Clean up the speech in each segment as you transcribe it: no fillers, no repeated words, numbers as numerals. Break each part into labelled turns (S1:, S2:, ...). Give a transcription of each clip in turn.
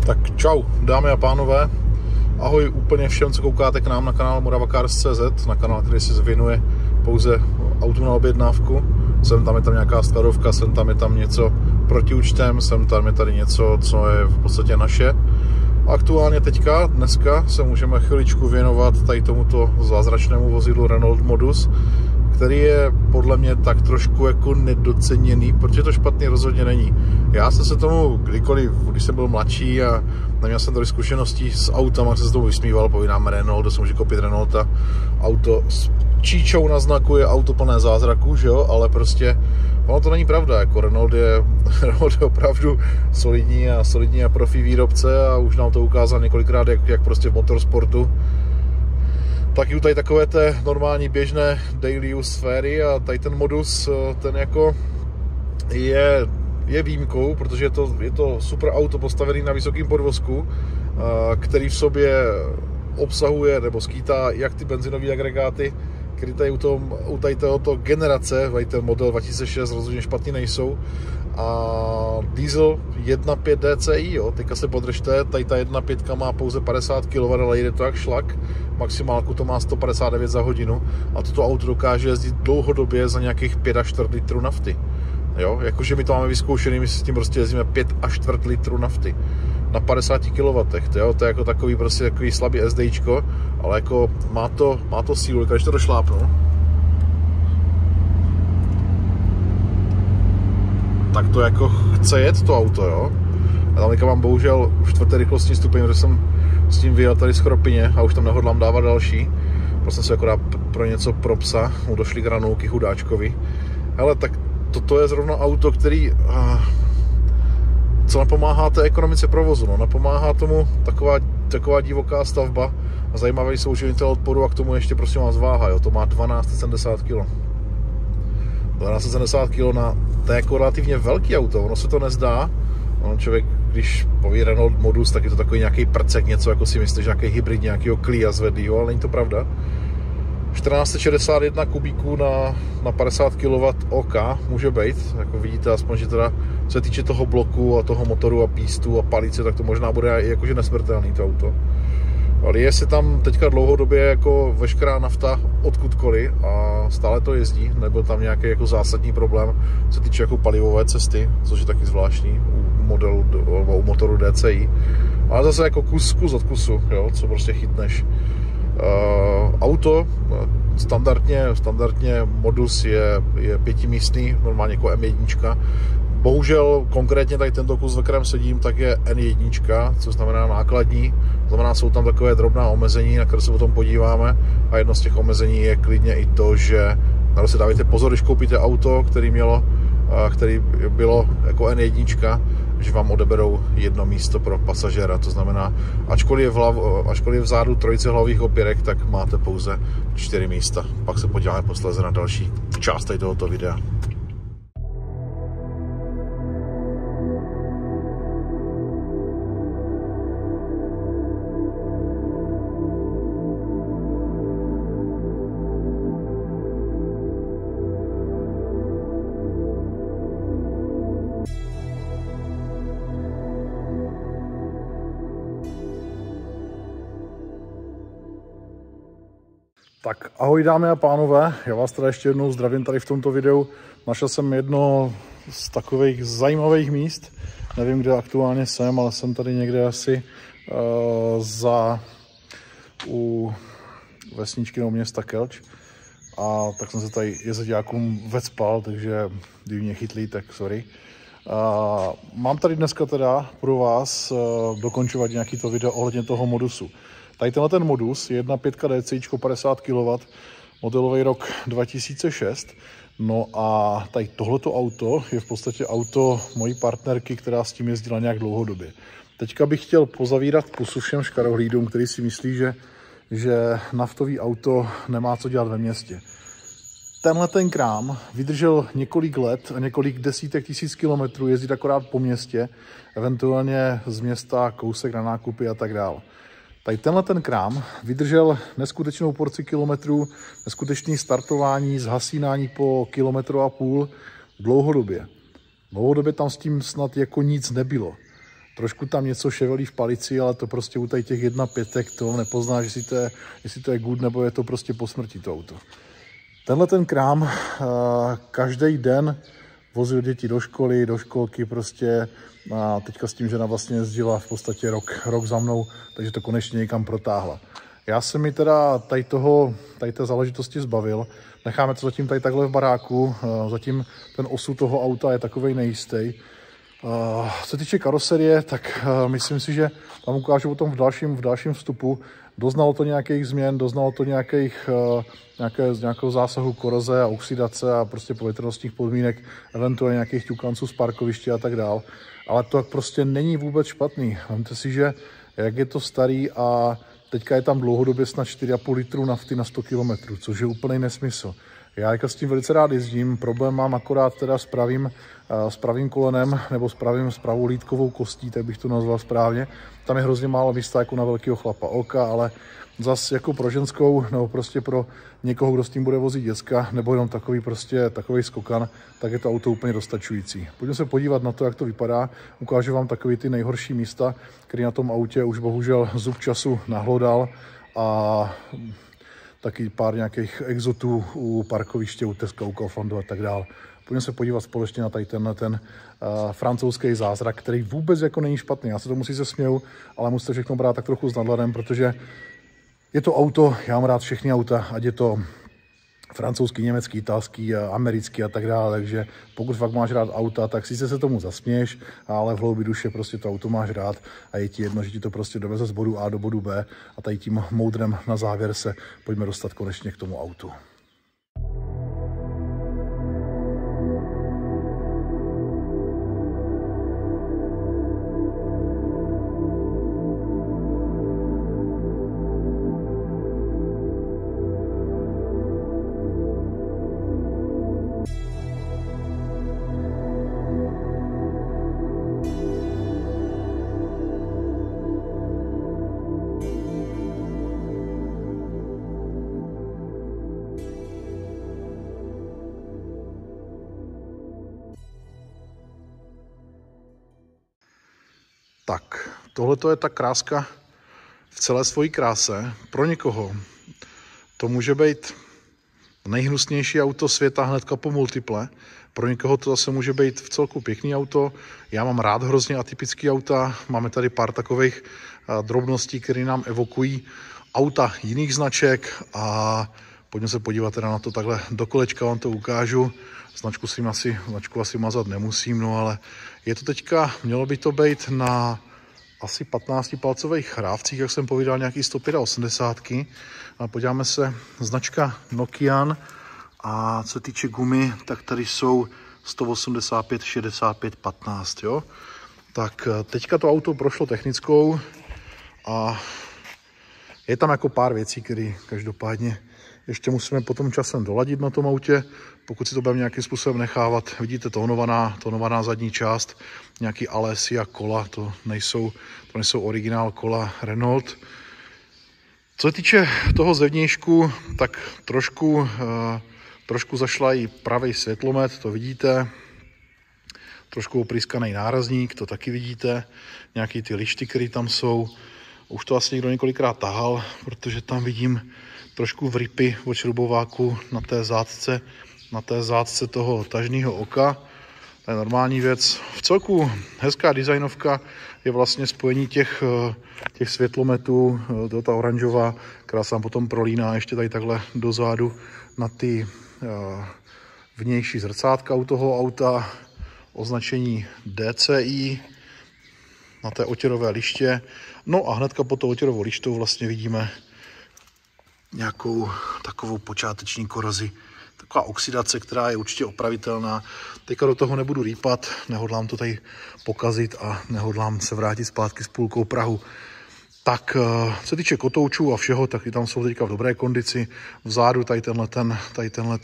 S1: Tak čau, dámy a pánové, ahoj úplně všem, co koukáte k nám na kanál Moravacars.cz, na kanál, který se věnuje pouze autu na objednávku. Sem tam je tam nějaká skladovka, sem tam je tam něco protiúčtem, sem tam je tady něco, co je v podstatě naše. Aktuálně teďka, dneska se můžeme chviličku věnovat tady tomuto zázračnému vozidlu Renault Modus, který je podle mě tak trošku jako nedoceněný, protože to špatný rozhodně není. Já jsem se tomu kdykoliv, když jsem byl mladší a neměl jsem tady zkušeností s autama, jsem se tomu vysmíval, povídám Renault, to se může koupit Renaulta, auto s číčou na znaku je auto plné zázraků, že jo, ale prostě ono to není pravda, jako Renault je opravdu solidní a profi výrobce a už nám to ukázal několikrát, jak prostě v motorsportu, tak i tady takové té normální běžné daily use sféry a tady ten Modus, ten jako je výjimkou, protože je to super auto postavený na vysokém podvozku, který v sobě obsahuje nebo skýtá jak ty benzinové agregáty, které tady u této generace, tady ten model 2006 rozhodně špatný nejsou, a diesel 1.5 DCI, jo, teďka se podržte, tady ta 1.5 má pouze 50 kW, ale jede to jak šlak, maximálku to má 159 za hodinu a toto auto dokáže jezdit dlouhodobě za nějakých 5 až 4 litrů nafty. Jo, jakože my to máme vyzkoušený, my si s tím prostě jezdíme 5 až 4 litrů nafty na 50 kW, to je jako takový prostě takový slabý SDIčko, ale jako má to sílu, když to došlápnu, tak to jako chce jet to auto, jo. A tam teďka mám bohužel už 4. rychlostní stupeň, protože jsem s tím vyjel tady z Chropině a už tam nehodlám dávat další. Prostě se akorát pro něco pro psa, mu došly granulky chudáčkovi. Hele, tak toto je zrovna auto, který co napomáhá té ekonomice provozu, no, napomáhá tomu taková divoká stavba a zajímavý souživitel odporu a k tomu ještě prosím vás váha, jo, to má 1270 kg. 1270 kg to je jako relativně velký auto, ono se to nezdá, ono člověk, když poví Renault Modus, tak je to takový nějaký prcek, něco jako si myslíš, nějaký hybrid, nějakýho Clio zvedlýho, ale není to pravda. 1461 kubíků na 50 kW OK může být, jako vidíte aspoň, že teda co se týče toho bloku a toho motoru a pístu a palice, tak to možná bude i jakože nesmrtelný to auto. Ale je si tam teďka dlouhodobě jako veškerá nafta odkudkoliv a stále to jezdí, nebyl tam nějaký jako zásadní problém, co se týče jako palivové cesty, což je taky zvláštní u motoru DCI. Ale zase jako kus od kusu, jo, co prostě chytneš. Auto standardně Modus je 5místný, normálně jako M1. Bohužel konkrétně tady tento kus, ve kterém sedím, tak je N1, což znamená nákladní. Znamená, jsou tam takové drobná omezení, na které se potom podíváme. A jedno z těch omezení je klidně i to, že na si dávajte pozor, když koupíte auto, který bylo jako N1, že vám odeberou jedno místo pro pasažéra. To znamená, ačkoliv je vzadu trojice hlavních opěrek, tak máte pouze 4 místa. Pak se podíváme posléze na další část tohoto videa. Tak ahoj dámy a pánové, já vás teda ještě jednou zdravím tady v tomto videu. Našel jsem jedno z takových zajímavých míst, nevím, kde aktuálně jsem, ale jsem tady někde asi u vesničky nebo města Kelč. A tak jsem se tady jezdeďákům vecpal, takže kdyby mě chytlí, tak sorry. Mám tady dneska teda pro vás dokončovat nějaký to video ohledně toho Modusu. Tady tenhle ten Modus je 1.5 DCI 50 kW, modelový rok 2006. No a tady tohleto auto je v podstatě auto mojí partnerky, která s tím jezdila nějak dlouhodobě. Teďka bych chtěl pozavírat pusu všem škarohlídům, který si myslí, že naftový auto nemá co dělat ve městě. Tenhle ten krám vydržel několik let a několik desítek tisíc kilometrů jezdit akorát po městě, eventuálně z města kousek na nákupy a tak dále. Tady tenhle ten krám vydržel neskutečnou porci kilometrů, neskutečné startování, zhasínání po 1,5 kilometru dlouhodobě. Dlouhodobě tam s tím snad jako nic nebylo. Trošku tam něco ševelí v palici, ale to prostě u těch 1.5 to nepoznáš, jestli to je good, nebo je to prostě po smrti to auto. Tenhle ten krám každý den vozil děti do školy, do školky prostě a teďka s tím žena vlastně jezdila v podstatě rok za mnou, takže to konečně někam protáhla. Já jsem mi teda tady té záležitosti zbavil. Necháme to zatím tady takhle v baráku. Zatím ten osud toho auta je takovej nejistý. Co se týče karoserie, tak myslím si, že tam ukážu potom v dalším vstupu. Doznalo to nějakých změn, doznalo to nějakého zásahu koroze a oxidace a prostě povětrnostních podmínek, eventuálně nějakých ťukanců z parkoviště a tak dál. Ale to prostě není vůbec špatný. Vemte si, že jak je to starý a teďka je tam dlouhodobě snad 4,5 litru nafty na 100 km, což je úplný nesmysl. Já s tím velice rád jezdím, problém mám akorát teda s pravým kolenem nebo s pravou lítkovou kostí, tak bych to nazval správně. Tam je hrozně málo místa jako na velkého chlapa oka, ale zas jako pro ženskou nebo prostě pro někoho, kdo s tím bude vozit děcka, nebo jenom takový skokan, tak je to auto úplně dostačující. Pojďme se podívat na to, jak to vypadá. Ukážu vám takový ty nejhorší místa, které na tom autě už bohužel zub času nahlodal a taky pár nějakých exotů u parkoviště, u Teska, u Kauflandu a tak dál. Pojďme se podívat společně na tady ten francouzský zázrak, který vůbec jako není špatný. Já se tomu sice směju, ale musíte všechno brát tak trochu s nadhledem, protože je to auto, já mám rád všechny auta, ať je to francouzský, německý, italský, americký a tak dále, takže pokud fakt máš rád auta, tak sice se tomu zasměješ, ale v hloubi duše prostě to auto máš rád a je ti jedno, že ti to prostě doveze z bodu A do bodu B a tady tím moudrem na závěr se pojďme dostat konečně k tomu autu. Tak, tohle je ta kráska v celé svojí kráse. Pro někoho to může být nejhnusnější auto světa hnedka po multiple. Pro někoho to zase může být v celku pěkný auto. Já mám rád hrozně atypický auta. Máme tady pár takových drobností, které nám evokují auta jiných značek. A pojďme se podívat teda na to takhle do kolečka, vám to ukážu. Značku asi mazat nemusím, no ale je to teďka, mělo by to být na asi 15-palcových chrávcích, jak jsem povídal, nějaký 185. A podíváme se, značka Nokian a co se týče gumy, tak tady jsou 185, 65, 15, jo. Tak teďka to auto prošlo technickou a je tam jako pár věcí, které každopádně ještě musíme potom časem doladit na tom autě, pokud si to budeme nějakým způsobem nechávat. Vidíte, tónovaná zadní část, nějaký Alessia kola, to nejsou originál kola Renault. Co se týče toho zevnějšku, tak trošku zašla i pravý světlomet, to vidíte. Trošku oprýskaný nárazník, to taky vidíte. Nějaký ty lišty, které tam jsou. Už to asi někdo několikrát tahal, protože tam vidím trošku vrypy od šrubováku na té zátce toho tažného oka. To je normální věc. V celku hezká designovka je vlastně spojení těch světlometů, ta oranžová, která se potom prolíná ještě tady takhle dozadu na ty vnější zrcátka u toho auta, označení DCI na té otěrové liště. No a hnedka pod tou otěrovou lištou vlastně vidíme nějakou takovou počáteční korozi. Taková oxidace, která je určitě opravitelná. Teďka do toho nebudu rýpat, nehodlám to tady pokazit a nehodlám se vrátit zpátky s půlkou prahu. Tak co se týče kotoučů a všeho, tak i tam jsou teďka v dobré kondici. Vzadu tady tenhle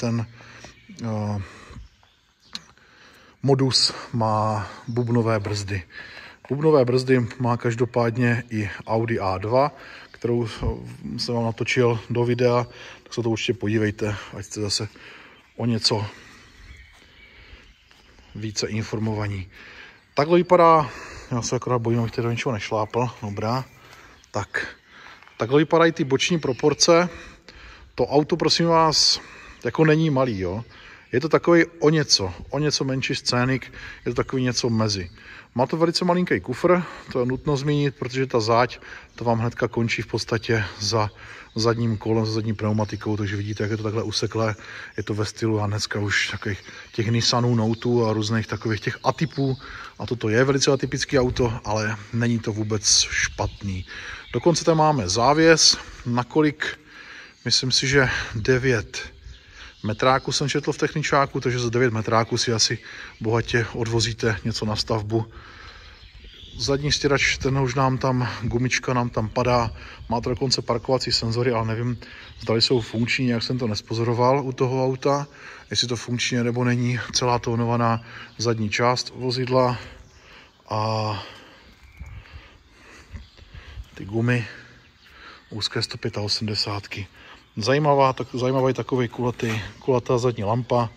S1: modus má bubnové brzdy. Bubnové brzdy má každopádně i Audi A2, kterou jsem vám natočil do videa, tak se to určitě podívejte, ať jste zase o něco více informovaní. Takhle vypadá Já se akorát bojím, abych tady do ničeho nešlápl. Dobrá. Tak. Takhle vypadají ty boční proporce. To auto, prosím vás, jako není malý, jo. Je to takový o něco menší scénik, je to takový něco mezi. Má to velice malinký kufr, to je nutno zmínit, protože ta záď, to vám hnedka končí v podstatě za zadním kolem, za zadní pneumatikou, takže vidíte, jak je to takhle useklé. Je to ve stylu a dneska už takových těch Nissanů, Noteů a různých takových těch atypů. A toto je velice atypický auto, ale není to vůbec špatný. Dokonce tam máme závěs, nakolik, myslím si, že 9 metráků jsem četl v techničáku, takže za 9 metráků si asi bohatě odvozíte něco na stavbu. Zadní stěrač, ten už nám tam, gumička nám tam padá, má to dokonce parkovací senzory, ale nevím, zdali jsou funkční, jak jsem to nespozoroval u toho auta, jestli to funkční nebo není, celá tónovaná zadní část vozidla a ty gumy úzké 185. Zajímavý takový kulatá zadní lampa.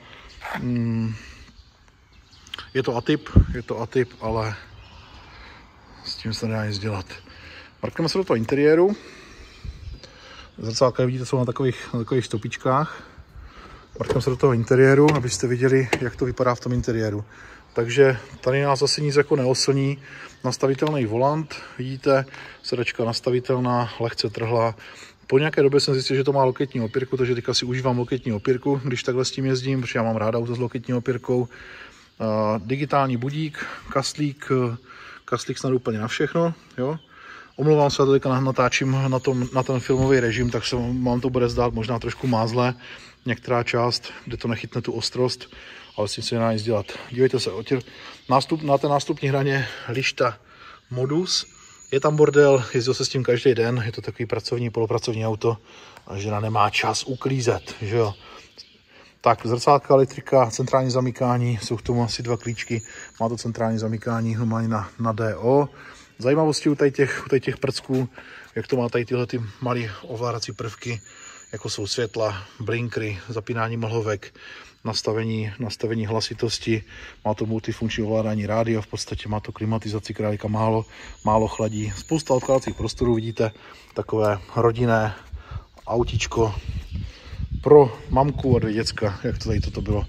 S1: Je to atyp, ale s tím se nedá nic dělat. Mrkneme se do toho interiéru. Zrcátka vidíte, jsou na takových stopičkách. Mrkneme se do toho interiéru, abyste viděli, jak to vypadá v tom interiéru. Takže tady nás zase nic jako neoslní. Nastavitelný volant, vidíte, sedačka nastavitelná, lehce trhlá. Po nějaké době jsem zjistil, že to má loketní opěrku, takže teďka si užívám loketní opěrku, když takhle s tím jezdím, protože já mám rád auto s loketní opěrkou. Digitální budík, kaslík snad úplně na všechno, jo. Omlouvám se, teďka natáčím na ten filmový režim, tak se vám to bude zdát možná trošku mázlé, některá část, kde to nechytne tu ostrost, ale s tím se nedá nic dělat. Dívejte se, na té nástupní hraně lišta modus. Je tam bordel, jezdil se s tím každý den, je to takový polopracovní auto a žena nemá čas uklízet, že jo. Tak, zrcátka, elektrika, centrální zamykání, jsou k tomu asi 2 klíčky, má to centrální zamykání normálně na DO. Zajímavosti u těch prcků, jak to má tady tyhle ty malé ovládací prvky, jako jsou světla, blinkry, zapínání mlhovek, nastavení hlasitosti, má to multifunkční ovládání rádia, v podstatě má to klimatizaci, která málo chladí. Spousta odkladacích prostorů, vidíte, takové rodinné autíčko pro mamku a 2 děcka, jak to tady toto bylo.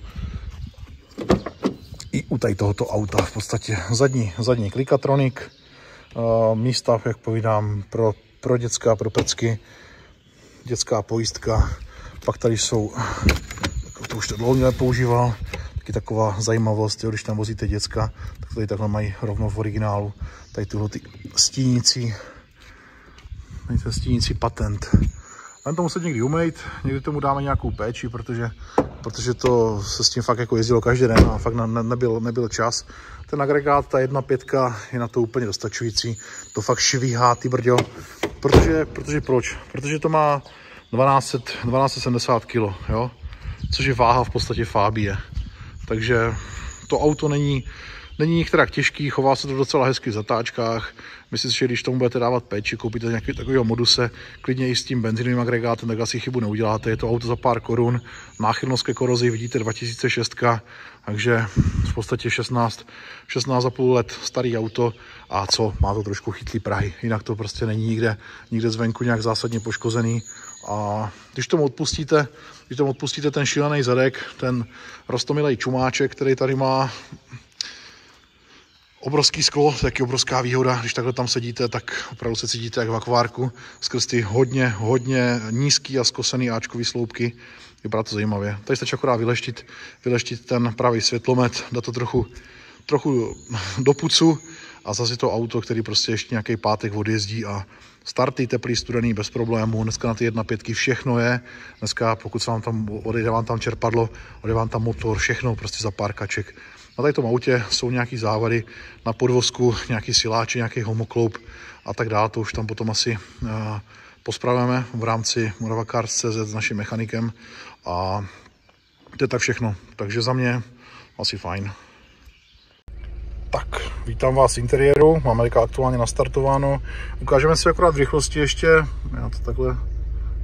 S1: I u tady tohoto auta v podstatě zadní klikatronik, místa, jak povídám, pro děcka, pro prcky, dětská pojistka, pak tady jsou, to už to dlouho nepoužíval, taky taková zajímavost, jo, když tam vozíte děcka, tak tady takhle mají rovno v originálu, tady tyhle ty stínící patent. Jen to muset někdy umýt, někdy tomu dáme nějakou péči, protože to se s tím fakt jako jezdilo každý den a fakt nebyl čas. Ten agregát, ta 1.5 je na to úplně dostačující, to fakt švíhá, ty brďo. Proč? Protože to má 1270 kg, jo? Což je váha v podstatě Fabie. Takže to auto není některak těžký, chová se to docela hezky v zatáčkách. Myslím si, že když tomu budete dávat péči, koupíte nějaký takového moduse, klidně i s tím benzinovým agregátem, tak asi chybu neuděláte. Je to auto za pár korun, náchylnost ke korozi, vidíte 2006, takže v podstatě 16,5 let starý auto a co, má to trošku chytlý prahy, jinak to prostě není nikde zvenku nějak zásadně poškozený. A když tomu odpustíte ten šílený zadek, ten roztomilej čumáček, který tady má obrovský sklo, to je taky obrovská výhoda, když takhle tam sedíte, tak opravdu se cítíte jak v akvárku, skrz ty hodně nízký a skosený áčkový sloupky, vypadá to zajímavě. Tady stačí akorát vyleštit ten pravý světlomet, dát to trochu do pucu a zase to auto, který prostě ještě nějaký pátek odjezdí a starty teplý, studený, bez problémů. Dneska na ty 1.5 všechno je. Dneska pokud se vám tam odejde vám tam čerpadlo, odejde vám tam motor, všechno prostě za pár kaček. Na tady tom autě jsou nějaký závady na podvozku, nějaký siláče, nějaký homokloup a tak dále. To už tam potom asi pospravujeme v rámci moravacars.cz s naším mechanikem a to je tak všechno. Takže za mě asi fajn. Tak, vítám vás v interiéru, máme teďka aktuálně nastartováno. Ukážeme si akorát v rychlosti ještě, já to takhle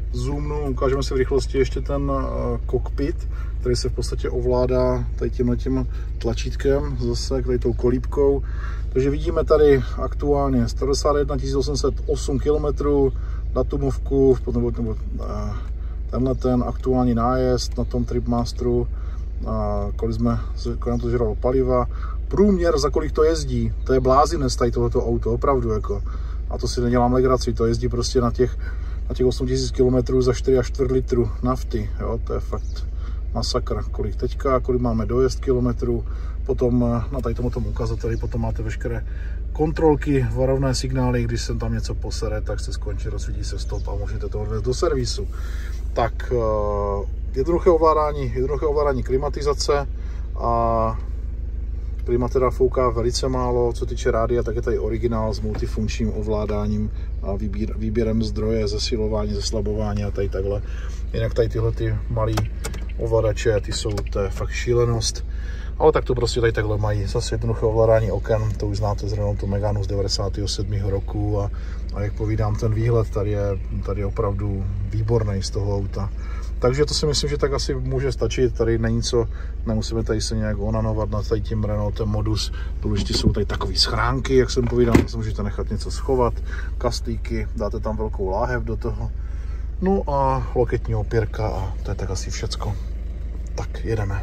S1: zoomnu, ukážeme si v rychlosti ještě ten kokpit, který se v podstatě ovládá tady tímhletím tlačítkem, zase tady tou kolíbkou. Takže vidíme tady aktuálně 191 808 km, datumovku, nebo tenhle ten aktuální nájezd na tom Tripmasteru, kolik nám to žralo paliva, průměr, za kolik to jezdí, to je blázinec tady tohoto auto, opravdu jako. A to si nedělám legraci, to jezdí prostě na těch 8000 km za 4,4 litru nafty, jo, to je fakt masakr. Kolik teďka, kolik máme dojezd kilometrů, potom na tady tomto ukazateli potom máte veškeré kontrolky, varovné signály, když se tam něco posere, tak se skončí, rozsvítí se stop a můžete to odvést do servisu. Tak jednoduché ovládání klimatizace a klima teda fouká velice málo, co týče rádia, tak je tady originál s multifunkčním ovládáním a výběrem zdroje, zesilování, zeslabování a tady takhle. Jinak tady tyhle ty malý ovladače, to je fakt šílenost. Ale tak to prostě tady takhle mají. Zase jednoduché ovládání oken, to už znáte z Renaultu Meganu z 97. roku a jak povídám, ten výhled tady je opravdu výborný z toho auta. Takže to si myslím, že tak asi může stačit, tady není co, nemusíme tady se nějak onanovat nad tady tím Renaultem Modus. Důležitě jsou tady takové schránky, jak jsem povídal, si můžete nechat něco schovat, kastlíky, dáte tam velkou láhev do toho, no a loketní opěrka a to je tak asi všecko. Tak jedeme.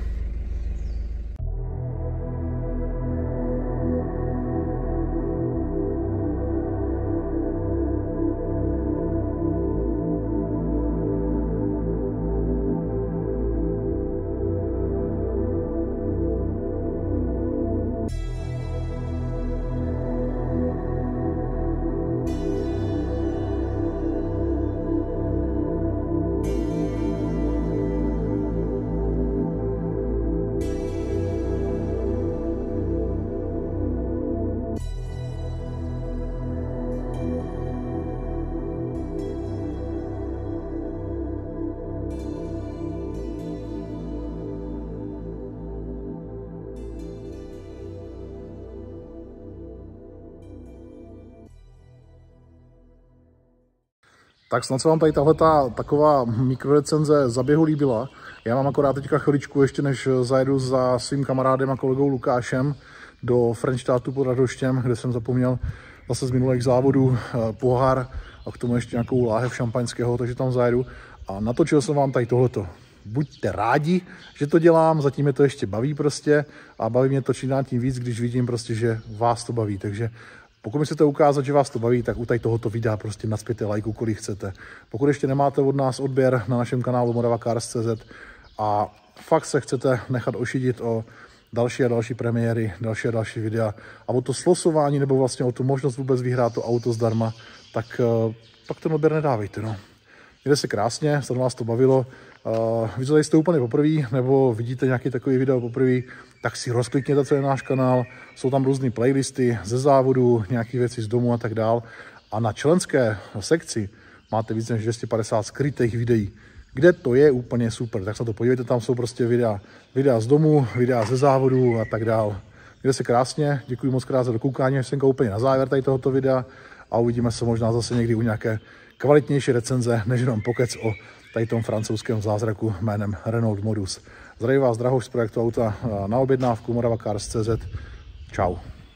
S1: Tak snad se vám tady tahleta taková mikrorecenze za běhu líbila. Já mám akorát teďka chviličku, ještě než zajedu za svým kamarádem a kolegou Lukášem do Frenšttátu pod Radhoštěm, kde jsem zapomněl zase z minulých závodů pohár a k tomu ještě nějakou láhev šampaňského, takže tam zajedu. A natočil jsem vám tady tohleto. Buďte rádi, že to dělám, zatím mě to ještě baví prostě a baví mě to čím dál tím víc, když vidím prostě, že vás to baví, takže pokud chcete ukázat, že vás to baví, tak u tady tohoto videa prostě nacpěte lajku, kolik chcete. Pokud ještě nemáte od nás odběr na našem kanálu moravacars.cz a fakt se chcete nechat ošidit o další a další premiéry, další a další videa a o to slosování nebo vlastně o tu možnost vůbec vyhrát to auto zdarma, tak pak ten odběr nedávejte. No. Mějte se krásně, snad vás to bavilo. Vy, co tady jste úplně poprvé, nebo vidíte nějaký takový video poprvé, tak si rozklikněte celý náš kanál. Jsou tam různé playlisty ze závodu, nějaké věci z domu a tak dál. A na členské sekci máte víc než 250 skrytých videí, kde to je úplně super. Tak se to podívejte, tam jsou prostě videa z domu, videa ze závodu a tak dál. Mějte se krásně, děkuji moc krát za dokoukání, až jsem úplně na závěr tady tohoto videa a uvidíme se možná zase někdy u nějaké kvalitnější recenze, než jenom pokec o tady tom francouzském zázraku jménem Renault Modus. Zdraví vás Drahoš z projektu auta na objednávku moravacars.cz. Čau.